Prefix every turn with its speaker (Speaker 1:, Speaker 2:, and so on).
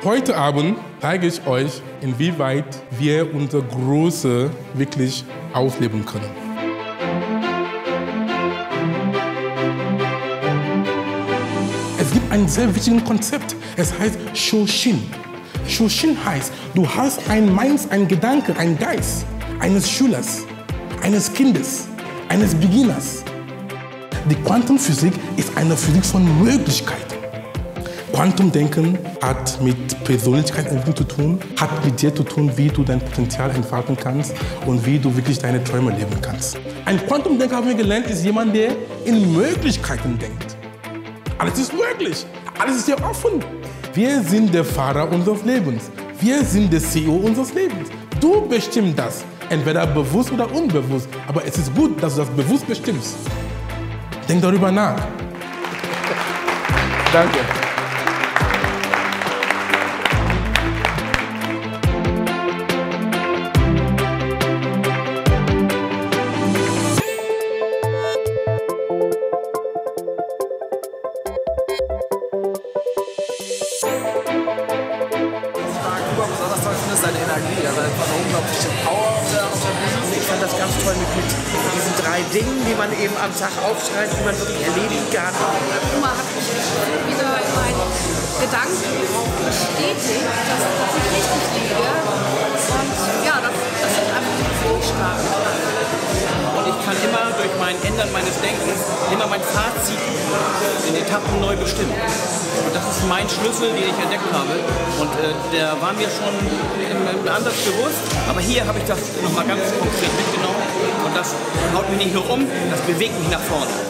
Speaker 1: Heute Abend zeige ich euch, inwieweit wir unser Große wirklich ausleben können. Es gibt ein sehr wichtiges Konzept. Es heißt Shoshin. Shoshin heißt, du hast ein Mind, ein Gedanke, ein Geist eines Schülers, eines Kindes, eines Beginners. Die Quantenphysik ist eine Physik von Möglichkeiten. Quantumdenken hat mit Persönlichkeitsentwicklung zu tun, hat mit dir zu tun, wie du dein Potenzial entfalten kannst und wie du wirklich deine Träume leben kannst. Ein Quantumdenker, haben wir gelernt, ist jemand, der in Möglichkeiten denkt. Alles ist möglich, alles ist dir offen. Wir sind der Fahrer unseres Lebens. Wir sind der CEO unseres Lebens. Du bestimmst das, entweder bewusst oder unbewusst. Aber es ist gut, dass du das bewusst bestimmst. Denk darüber nach. Danke.
Speaker 2: Besonders toll finde, ist seine Energie. Also einfach eine unglaubliche Power auf der Bühne. Ich fand das ganz toll mit diesen 3 Dingen, die man eben am Tag aufschreibt, die man wirklich erledigen kann.
Speaker 3: Immer hat mich wieder in meinen Gedanken auch bestätigt, dass ich richtig liege. Und ja, das ist einfach so stark.
Speaker 4: Und ich kann immer durch mein Ändern meines Denkens immer mein Fazit in Etappen neu bestimmen. Und das ist mein Schlüssel, den ich entdeckt habe. Und der war mir schon im Ansatz bewusst. Aber hier habe ich das nochmal ganz konkret mitgenommen. Und das haut mich nicht nur um, das bewegt mich nach vorne.